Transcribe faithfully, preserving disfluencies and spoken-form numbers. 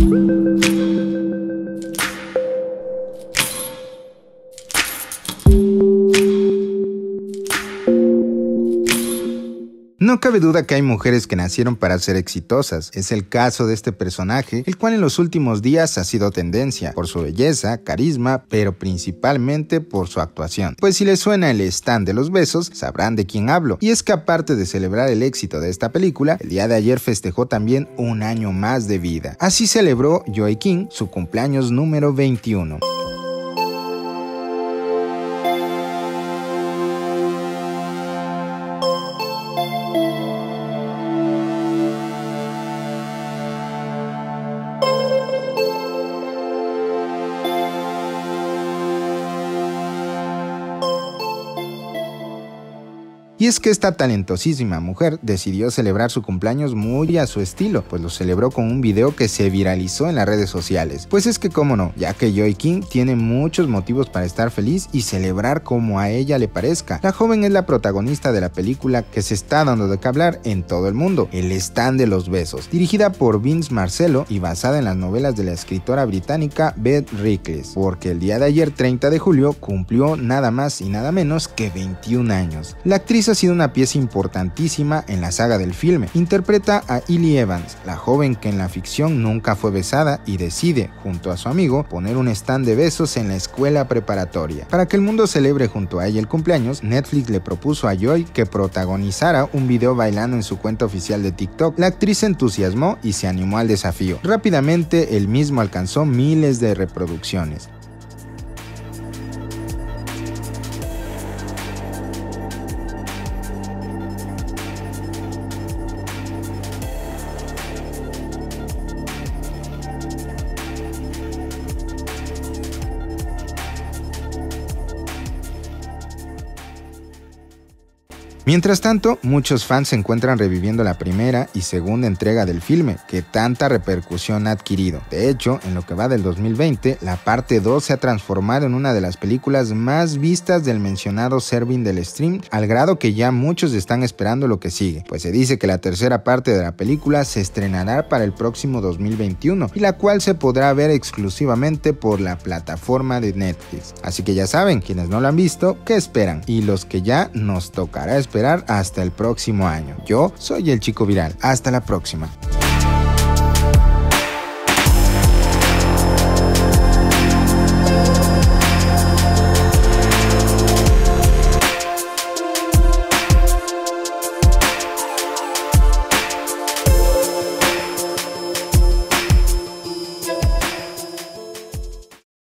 No cabe duda que hay mujeres que nacieron para ser exitosas. Es el caso de este personaje, el cual en los últimos días ha sido tendencia por su belleza, carisma, pero principalmente por su actuación. Pues si les suena el stand de los besos, sabrán de quién hablo. Y es que aparte de celebrar el éxito de esta película, el día de ayer festejó también un año más de vida. Así celebró Joey King su cumpleaños número veintiuno. Y es que esta talentosísima mujer decidió celebrar su cumpleaños muy a su estilo, pues lo celebró con un video que se viralizó en las redes sociales. Pues es que cómo no, ya que Joey King tiene muchos motivos para estar feliz y celebrar como a ella le parezca. La joven es la protagonista de la película que se está dando de qué hablar en todo el mundo, El stand de los besos, dirigida por Vince Marcello y basada en las novelas de la escritora británica Beth Reekles, porque el día de ayer, treinta de julio, cumplió nada más y nada menos que veintiún años. La actriz ha sido una pieza importantísima en la saga del filme. Interpreta a Ellie Evans, la joven que en la ficción nunca fue besada y decide, junto a su amigo, poner un stand de besos en la escuela preparatoria. Para que el mundo celebre junto a ella el cumpleaños, Netflix le propuso a Joy que protagonizara un video bailando en su cuenta oficial de TikTok. La actriz se entusiasmó y se animó al desafío. Rápidamente, el mismo alcanzó miles de reproducciones. Mientras tanto, muchos fans se encuentran reviviendo la primera y segunda entrega del filme, que tanta repercusión ha adquirido. De hecho, en lo que va del dos mil veinte, la parte dos se ha transformado en una de las películas más vistas del mencionado serving del stream, al grado que ya muchos están esperando lo que sigue, pues se dice que la tercera parte de la película se estrenará para el próximo dos mil veintiuno, y la cual se podrá ver exclusivamente por la plataforma de Netflix. Así que ya saben, quienes no lo han visto, ¿qué esperan? Y los que ya, nos tocará esperar hasta el próximo año. Yo soy el Chico Viral. Hasta la próxima.